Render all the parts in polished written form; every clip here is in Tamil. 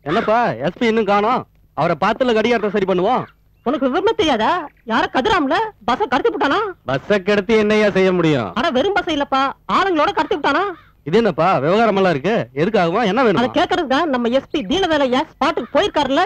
என்னப்பா எஸ்பி இன்னும் காணோம்? அவரை பார்த்துல கடிகாரத்தை சரி பண்ணுவோம். உனக்கு விவரமே தெரியாதா? யார கதிராம்ல பஸ்ஸ கடத்தி விட்டானா? பஸ்ஸை கடத்தி என்னையா செய்ய முடியும்? ஆனா வெறும் பஸ் இல்லப்பா, ஆளுங்களோட கடத்தி விட்டானா? இது என்னப்பா விவகாரம் எல்லாம் இருக்கு? எதுக்காகவா? என்ன வேணும்? அதை கேட்கறதுக்கு நம்ம எஸ்பி தீனதேலையா ஸ்பாட்டுக்கு போயிருக்காருல்ல.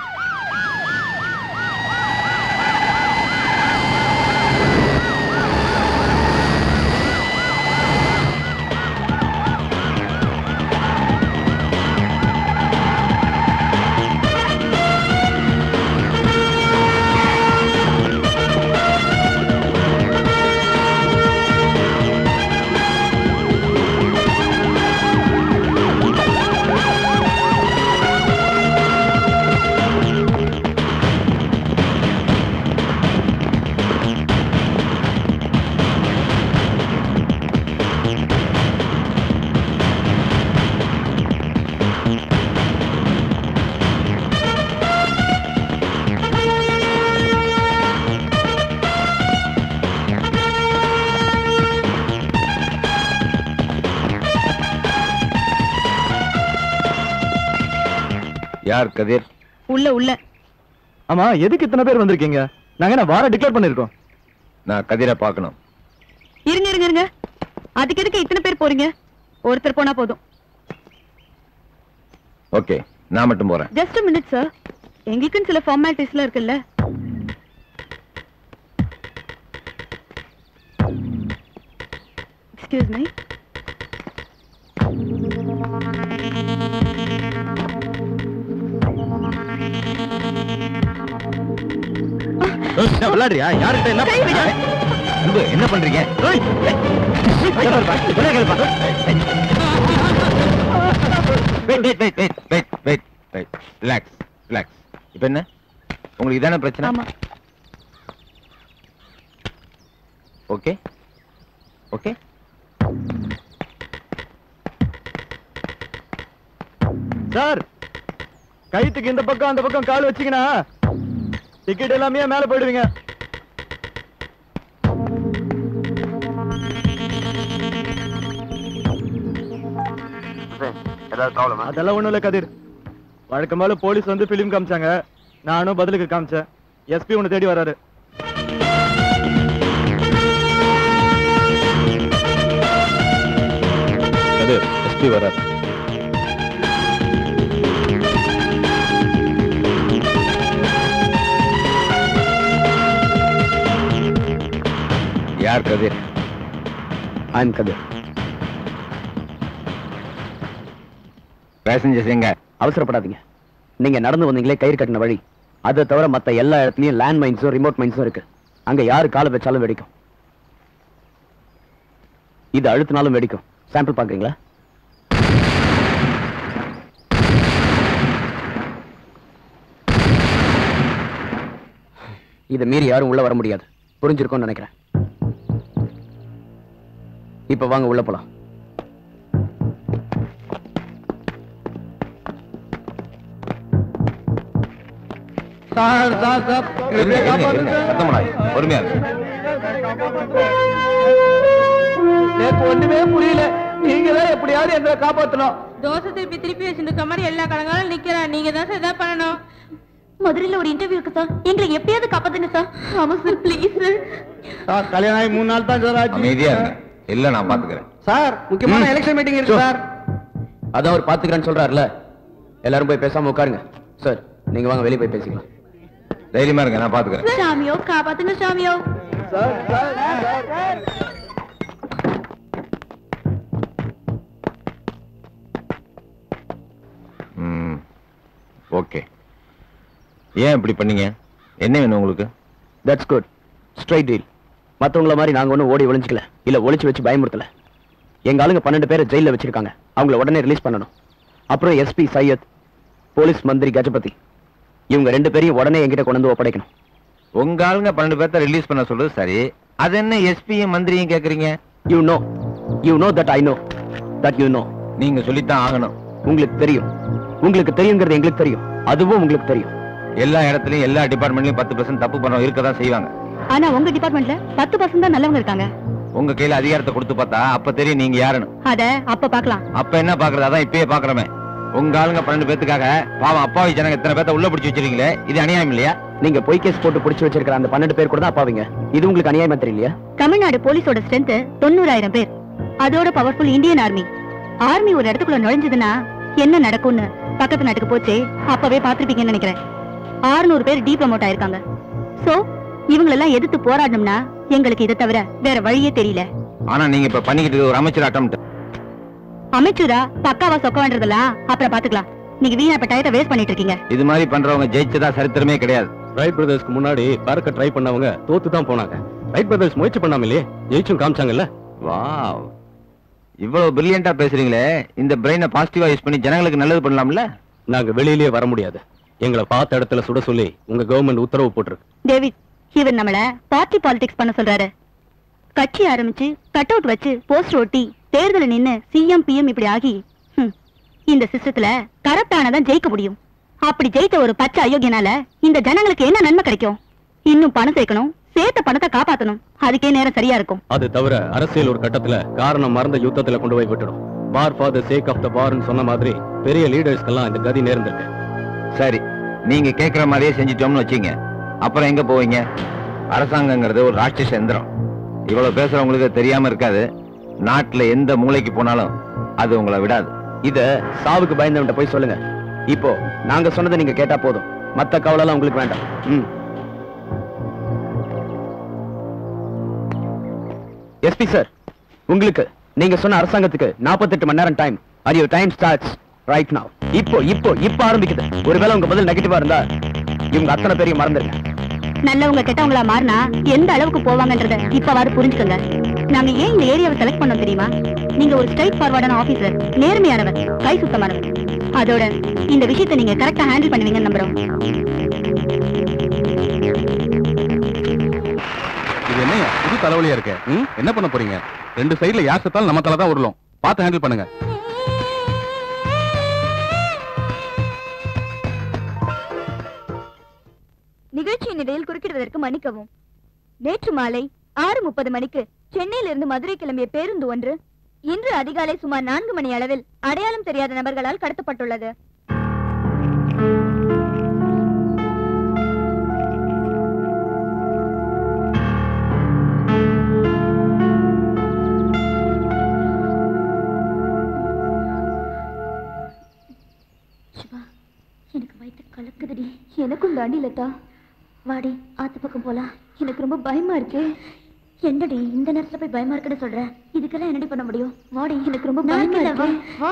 யார் கதிர்? உள்ள ஆமா, எதுக்கு இத்தனை பேர் வந்திருக்கீங்க? நாங்க என்ன வார டிக்ளேர் பண்ணிருக்கோம்? நான் கதிரை பார்க்கணும். இருங்க, அதுக்கு எதுக்கு இத்தனை பேர் போறீங்க? ஒருத்தர் போனா போதும். ஓகே, நான் மட்டும் போறேன். ஜஸ்ட் a minute சார், எங்களுக்குன்னு சில ஃபார்மாலிட்டிஸ்லாம் இருக்குல்ல. Excuse me. விளையாடுறியா? யார்கிட்ட என்ன என்ன பண்றீங்க? இப்ப என்ன உங்களுக்கு இதான பிரச்சனை? Okay okay. சார், கைத்துக்கு இந்த பக்கம் அந்த பக்கம் கால் வச்சீங்கன்னா டிக்கெட் எல்லாமே மேல போயிடுவீங்க. அதெல்லாம் ஒண்ணும் இல்ல கதிர். வழக்கமால போலீஸ் வந்து பிலிம் காமிச்சாங்க, நானும் பதிலுக்கு காமிச்சேன். எஸ்பி உன்னை தேடி வராரு. கதிர், எஸ்பி வராரு. யார் கதிர்? I'm Kathir. பேசஞ்சர்ஸ் எங்க? அவசரப்படாதீங்க. நீங்க நடந்து வந்தீங்களே கயிறு கட்டின வழி, அதை தவிர மத்த எல்லா இடத்துலயும் லேண்ட் மைன்ஸும் ரிமோட் மைன்ஸும் இருக்கு. அங்க யாரு காலை வச்சாலும் வெடிக்கும். இது அழுத்தினாலும் வெடிக்கும். சாம்பிள் பாக்குறீங்களா? இதை மீறி யாரும் உள்ள வர முடியாது. புரிஞ்சிருக்கும்னு நினைக்கிறேன். இப்ப வாங்க உள்ள போலாம். பொறுமையா ஒண்ணுமே புரியல. நீங்க தான் எப்படியாவது எங்களை காப்பாத்தணும். தோசை திருப்பி வச்சிருக்க மாதிரி எல்லா கலங்களும் நிக்கிறா. நீங்க தான் சார் இதான் பண்ணணும். மதுரையில ஒரு இன்டர்வியூக்கு சார், எங்களை எப்படியாவது காப்பாத்துங்க சார். ஆமா சார், ப்ளீஸ் சார். கல்யாணம் ஆகி 3 நாள் தான் சார் ஆச்சு. அமைதியா இருங்க, இல்ல நான் பாத்துக்கிறேன். சார், முக்கியமான எலெக்ஷன் மீட்டிங் இருக்கு சார். அதான் அவர் பாத்துக்கிறேன்னு சொல்றாருல, எல்லாரும் போய் பேசாம உட்காருங்க. சார், நீங்க வாங்க, வெளியே போய் பேசிக்கலாம். தைரியமா இருங்க, நான் பாத்துக்கிறேன். சாமியோ, காப்பாத்துங்க சாமியோ. ஓகே, ஏன் இப்படி பண்ணீங்க? என்ன வேணும் உங்களுக்கு? That's good. Straight deal. மத்தவங்கள மாதிரி நாங்க ஒன்னும் ஓடி ஒளிஞ்சிக்கல, இல்ல ஒளிச்சு வச்சு பயமுறுத்தல. எங்க ஆளுங்க 12 பேரை ஜெயில வச்சிருக்காங்க. அவங்கள உடனே ரிலீஸ் பண்ணணும். அப்புறம் எஸ்பி சையத், போலீஸ் மந்திரி கஜபதி, இவங்க 2 பேரையும் உடனே என்கிட்ட கொண்டு வந்து ஒப்படைக்கணும். உங்க ஆளுங்க 12 பேர்த்த ரிலீஸ் பண்ண சொல்றது சரி. அது என்ன எஸ்பியும் மந்திரியும் கேக்குறீங்க? You know that I know that you know. நீங்க சொல்லித்தான் ஆகணும். உங்களுக்கு தெரியும். உங்களுக்கு தெரியுங்கிறது எங்களுக்கு தெரியும். அதுவும் உங்களுக்கு தெரியும். எல்லா இடத்துலயும் எல்லா டிபார்ட்மெண்ட்லயும் 10% தப்பு பண்றவங்க இருக்கதான் செய்வாங்க. ஆனா உங்க டிபார்ட்மெண்ட்ல 10% தான் நல்லவங்க இருக்காங்க. உங்க கையில அதிகாரத்தை கொடுத்து பார்த்தா அப்ப தெரியும் நீங்க யாருன்னு. அத அப்ப பாக்கலாம். அப்ப என்ன பாக்குறது? அதான் இப்பயே பாக்குறமே. உங்க ஆளுங்க 12 பேத்துக்காக பாவம் அப்பாவி ஜனங்க இத்தனை பேத்த உள்ள பிடிச்சி வச்சிருக்கீங்களே, இது அநியாயம் இல்லையா? நீங்க பொய் கேஸ் போட்டு பிடிச்சு வச்சிருக்கிற அந்த 12 பேர் கூட தான் அப்பாவிங்க. இது உங்களுக்கு அநியாயமா தெரியலையா? தமிழ்நாடு போலீஸோட ஸ்ட்ரென்த் 90,000 பேர். அதோட பவர்ஃபுல் இந்தியன் ஆர்மி. ஆர்மி ஒரு இடத்துக்குள்ள நுழைஞ்சதுன்னா என்ன நடக்கும்னு பக்கத்து நாட்டுக்கு போச்சு அப்பவே பாத்திருப்பீங்கன்னு நினைக்கிறேன். 600 பேர் டீப்ரமோட் ஆயிருக்காங்க. சோ இவங்களெல்லாம் எதிர்த்து போராடணும்னா எங்களுக்கு இதை தவிர வேற வழியே தெரியல. ஆனா நீங்க இப்ப பண்ணிக்கிட்டு ஒரு அமைச்சர் அட்டம். அமைச்சரா பக்காவா சொக்க வேண்டதெல்லாம் அப்புறம் பாத்துக்கலாம். நீங்க வீணா இப்ப டயத்தை வேஸ்ட் பண்ணிட்டு இருக்கீங்க. இது மாதிரி பண்றவங்க ஜெயிச்சதா சரித்திரமே கிடையாது. ரைட் பிரதர்ஸ்க்கு முன்னாடி பறக்க ட்ரை பண்ணவங்க தோத்து தான் போனாங்க. ரைட் பிரதர்ஸ் முயற்சி பண்ணாமலே ஜெயிச்சும் காமிச்சாங்கல்ல. வாவ், இவ்வளவு பிரில்லியண்டா பேசுறீங்களே, இந்த பிரெயினை பாசிட்டிவா யூஸ் பண்ணி ஜனங்களுக்கு நல்லது பண்ணலாம்ல? நாங்க வெளியிலேயே வர முடியாது. எங்களை பார்த்த இடத்துல சுட சொல்லி உங்க கவர்மெண்ட் உத்தரவு போட்டிருக்கு. டேவிட், இவர் நம்மள பார்ட்டி பாலிடிக்ஸ் பண்ண சொல்றாரு. கட்சி ஆரம்பிச்சு கட் அவுட் வச்சு போஸ்டர் ஒட்டி தேர்தல நின்னு சிஎம் பிஎம் இப்படி ஆகி இந்த சிஸ்டத்துல கரெக்ட் ஆனதான் ஜெயிக்க முடியும். அப்படி ஜெயித்த ஒரு பச்சை அயோக்கியனால இந்த ஜனங்களுக்கு என்ன நன்மை கிடைக்கும்? இன்னும் பணம் சேர்க்கணும், சேர்த்த பணத்தை காப்பாத்தணும். அதுக்கே நேரம் சரியா இருக்கும். அது தவிர அரசியல் ஒரு கட்டத்துல காரணம் மறந்த யுத்தத்துல கொண்டு போய் விட்டுடும். வார் for the sake of the வார்னு சொன்ன மாதிரி பெரிய லீடர்ஸ்க்கெல்லாம் இந்த கதி நேர்ந்திருக்கு. சரி, நீங்க கேக்குற மாதிரியே செஞ்சிட்டோம்னு வச்சீங்க, அப்புறம் எங்க போவீங்க? அரசாங்கங்கிறது ஒரு ராட்சச எந்திரம். இவ்வளவு பேசுறவங்களுக்கு தெரியாம இருக்காது. நாட்டுல எந்த மூளைக்கு போனாலும் அது உங்களை விடாது. இத சாவுக்கு பயந்தவன்ட்ட போய் சொல்லுங்க. இப்போ நாங்க சொன்னதை நீங்க கேட்டா போதும். மத்த கவலை உங்களுக்கு வேண்டாம். எஸ்பி சார், உங்களுக்கு நீங்க சொன்ன அரசாங்கத்துக்கு 48 மணி நேரம் time. Are your time starts right now. இப்போ ஆரம்பிக்குது. ஒருவேளை உங்க பதில் நெகட்டிவா இருந்தா இவங்க அத்தனை பேரையும் மறந்துருங்க. நல்லவங்க கெட்டவங்களா மாறினா எந்த அளவுக்கு போவாங்கன்றத இப்பவாறு புரிஞ்சுக்கோங்க. நாங்க ஏன் இந்த ஏரியாவை செலக்ட் பண்ணோம் தெரியுமா? நீங்க ஒரு ஸ்ட்ரைட் ஃபார்வர்டான ஆபீசர், நேர்மையானவர், கை சுத்தமானவர். அதோட இந்த விஷயத்தை நீங்க கரெக்டா ஹேண்டில் பண்ணுவீங்கன்னு நம்புறோம். இது என்ன புது தலைவலியா இருக்கு? என்ன பண்ண போறீங்க? 2 சைடுல யார் செத்தாலும் நம்ம தலை தான் உருளும். பார்த்து ஹேண்டில் பண்ணுங்க. நிகழ்ச்சியின் இடையில் குறுக்கிடுவதற்கு மன்னிக்கவும். நேற்று மாலை 6:30 மணிக்கு சென்னையிலிருந்து மதுரை கிளம்பிய பேருந்து ஒன்று இன்று அதிகாலை சுமார் 4 மணி அளவில் அடையாளம் தெரியாத நபர்களால் கடத்தப்பட்டுள்ளது. எனக்கு வயிற்று கலக்குதுடி. எனக்கும் தாண்டி லதா. வாடி, ஆத்து பக்கம் போலாம். எனக்கு ரொம்ப பயமா இருக்கு. என்னடி இந்த நேரத்துல போய் பயமா இருக்குன்னு சொல்ற? இதுக்கெல்லாம் என்னடி பண்ண முடியும்? வாடி, எனக்கு ரொம்ப பயமா இருக்கு. வா.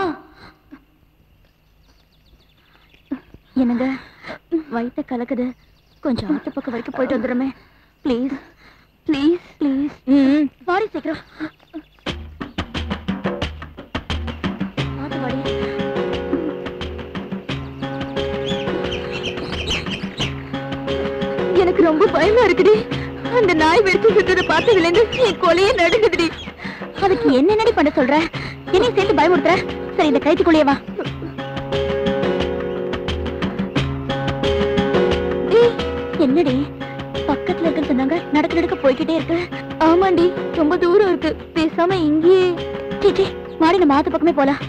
என்னங்க வயிற்று கலக்குது, கொஞ்சம் ஆத்து பக்கம் வரைக்கும் போயிட்டு வந்துடுமே. Please please please. வாடி சீக்கிரம். ஆத்து வாடி. எனக்கு ரொம்ப பயமா இருக்குடி. அந்த நாய் வெடிச்சு சுட்டதை பார்த்ததுல இருந்து என் கொலையே நடுங்குதுடி. அதுக்கு என்னடி பண்ண சொல்ற? என்னையும் சேர்த்து பயமுறுத்துற? சரி, இந்த கைத்துக்குள்ளே வா. என்னடி பக்கத்துல இருக்குன்னு சொன்னாங்க, நடக்க நடக்க போய்கிட்டே இருக்கு. ஆமாண்டி, ரொம்ப தூரம் இருக்கு. பேசாம இங்கேயே சீச்சி மாடி, நம்ம ஆத்து பக்கமே போலாம்.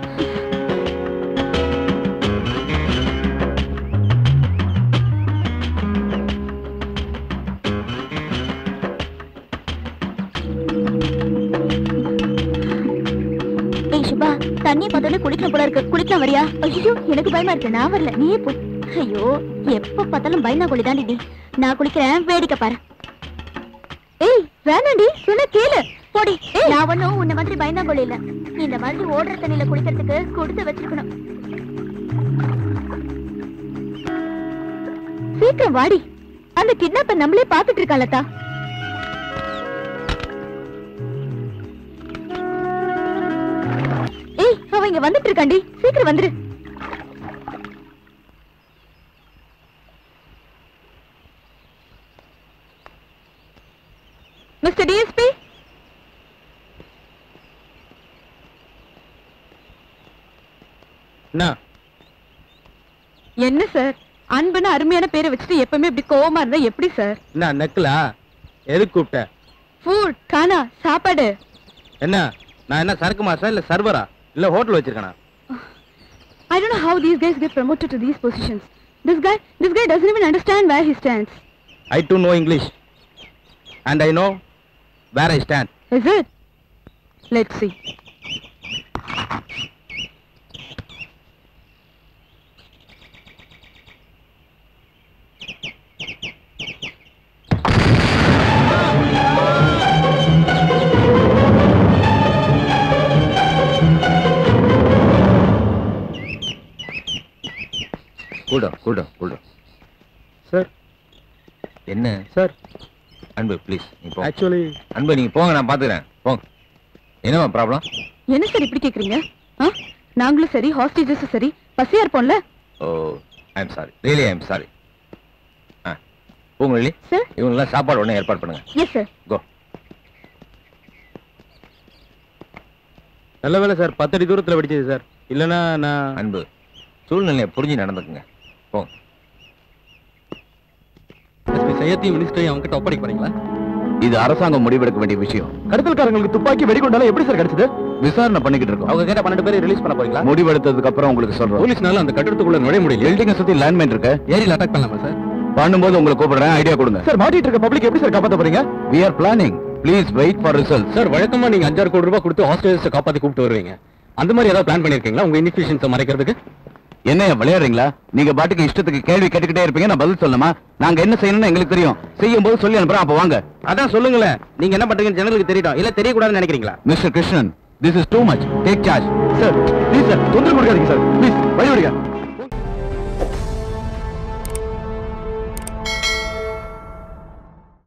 தண்ணி பார்த்தோன்னே குளிக்கணும் போல இருக்கு. குளிக்கலாம் வரியா? ஐயோ, எனக்கு பயமா இருக்கு. நான் வரல, நீயே போ. ஐயோ, எப்ப பார்த்தாலும் பயந்தா கொள்ளி தாண்டி. நான் குளிக்கிறேன், வேடிக்கை பாரு. ஏய் வேணாண்டி, சொன்ன கேளு. போடி. நான் ஒண்ணும் உன்ன மாதிரி பயந்தா கொள்ளி இல்ல. இந்த மாதிரி ஓடுற தண்ணியில குளிக்கிறதுக்கு கொடுத்து வச்சிருக்கணும். சீக்கிரம் வாடி. அந்த கிட்னாப்பர் நம்மளே பாத்துட்டு இருக்கா லதா. அவன் இங்க வந்துட்டு இருக்காண்டி, சீக்கிரம் வந்துரு. Mister DSP. என்ன சார், அன்புன்னு அருமையான பேரை வச்சுட்டு எப்பவுமே இப்படி கோவமா இருந்தா எப்படி சார்? என்ன நக்கலா? எதுக்கு கூப்பிட்ட? ஃபுட் கானா, சாப்பாடு. என்ன நான் என்ன சரக்கு மாசா இல்ல சர்வரா இல்ல ஹோட்டல் வச்சிருக்கேனா? I don't know how these guys get promoted to these positions. This guy doesn't even understand where he stands. I too know English. And I know where I stand. Is it? Let's see. கூடும் சார் என்ன சார் அன்பு ப்ளீஸ் நீ போ ஆக்சுவலி அன்பு நீங்க போங்க, நான் பாத்துக்கிறேன். போங்க. என்னவா ப்ராப்ளம்? என்ன சார் இப்படி கேக்குறீங்க? நாங்களும் சரி ஹாஸ்டேஜஸும் சரி பசியா இருப்போம்ல. Oh I am sorry, really I am sorry. போங்க லிலி. சார். இவங்கெல்லாம் சாப்பாடு உடனே ஏற்பாடு பண்ணுங்க. Yes sir. கோ. நல்ல வேலை சார் 10 அடி தூரத்துல வெடிச்சது சார். இல்லனா நான் அன்பு சூழ்நிலையை புரிஞ்சு நடந்துக்குங்க. போங்க. சையத்தையும் மினிஸ்டரையும் அவங்க கிட்ட ஒப்படைக்க போறீங்களா? இது அரசாங்கம் முடிவெடுக்க வேண்டிய விஷயம். கடத்தல்காரங்களுக்கு துப்பாக்கி வெடிகுண்டால எப்படி சார் கிடைச்சது? விசாரணை பண்ணிக்கிட்டு இருக்கோம். அவங்க கேட்ட 12 பேரை ரிலீஸ் பண்ண போறீங்களா? முடிவெடுத்ததுக்கு அப்புறம் உங்களுக்கு சொல்றோம். போலீஸ்னால அந்த கட்டடத்துக்குள்ள நுழைய முடியல. பில்டிங்கை சுத்தி லேண்ட்மைன் இருக்கு. ஏரியில அட்டாக் பண்ணலாமா சார்? பண்ணும்போது உங்களை கூப்பிடுறேன், ஐடியா கொடுங்க. சார் மாட்டிட்டு இருக்க பப்ளிக் எப்படி சார் காப்பாத்த போறீங்க? We are planning. Please wait for results. Sir வழக்கமா நீங்க 5-6 கோடி ரூபாய் கொடுத்து ஹாஸ்டேஜஸ் காப்பாத்தி கூப்பிட்டு வருவீங்க. அந்த மாதிரி ஏதாவது பிளான் பண்ணிருக்கீங்களா உங்க இன்ஃபிஷியன்ஸை மறைக்கிறதுக்கு? என்ன விளையாடுறீங்களா? நீங்க பாட்டுக்கு இஷ்டத்துக்கு கேள்வி கேட்டுக்கிட்டே இருப்பீங்க, நான் பதில் சொல்லணுமா? நாங்க என்ன செய்யணும்னு எங்களுக்கு தெரியும். செய்யும் போது சொல்லி அனுப்புறோம், அப்ப வாங்க. அதான் சொல்லுங்களேன். நீங்க என்ன பண்றீங்கன்னு ஜனங்களுக்கு தெரியட்டும். இல்ல தெரியக்கூடாதுன்னு நினைக்கிறீங்களா? Mister Krishnan, this is too much. Take charge. Sir please sir தொந்தரவு கொடுக்காதீங்க சார். ப்ளீஸ் வழி விடுங்க.